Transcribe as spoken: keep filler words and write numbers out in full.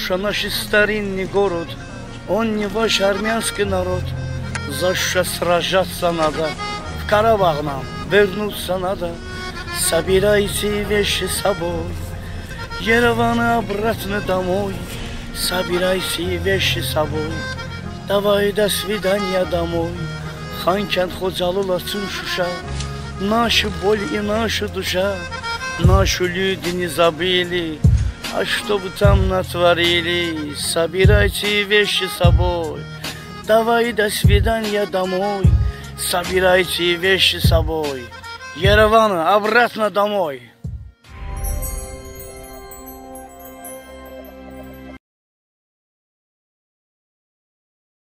Польша, наш старинный город, он не ваш армянский народ. За что сражаться надо, в Карабах нам вернуться надо. Собирайте вещи с собой, Ереван обратно домой. Собирайте вещи с собой, давай до свидания домой. Ханкент Ходжалул отцун Шуша, нашу боль и нашу душа. Наши люди не забыли, а что вы там натворили? Собирайте вещи с собой, давай до свидания домой. Собирайте вещи с собой, Ереван обратно домой.